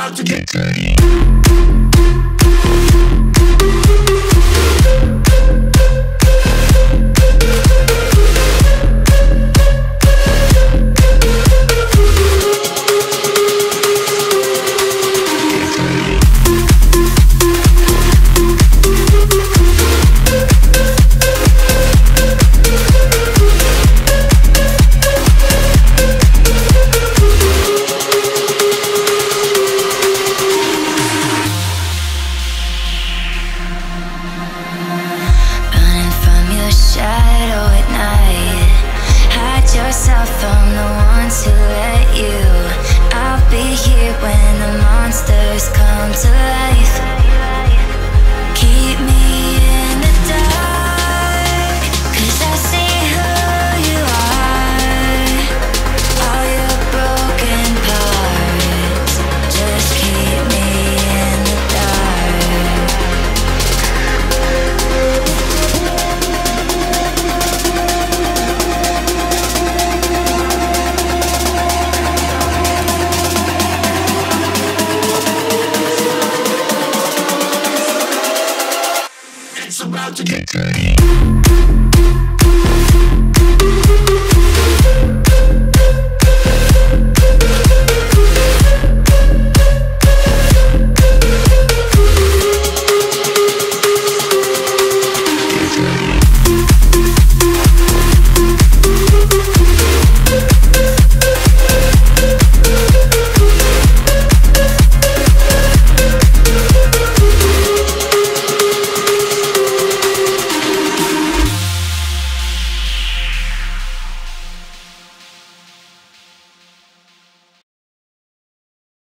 about to get dirty. Yourself from the ones who let you. I'll be here when the monsters come to life. Keep me in the dark, 'cause I see who you are. All your broken parts, just keep me in the dark. It's about to get dirty.